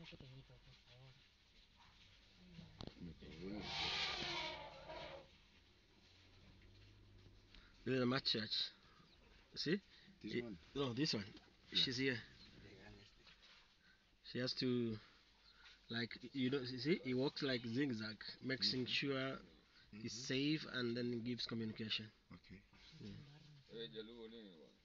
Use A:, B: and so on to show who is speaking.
A: This is a match church. See?
B: This one?
A: No, this one.
B: Yeah.
A: She's here. She has to, like, you don't see, it works like zigzag, making sure it's safe and then gives communication.
B: Okay.
A: Yeah.